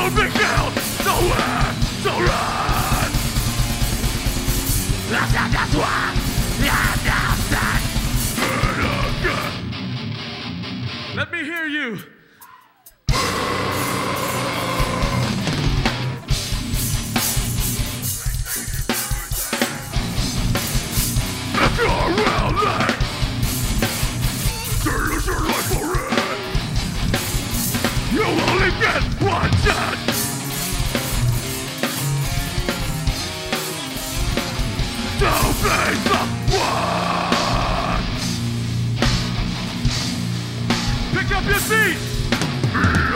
Don't be killed! Nowhere to run! That's not just one! Let me hear you! If you're willing to lose your life for it, you only get one chance! To face the one! Pick up your feet!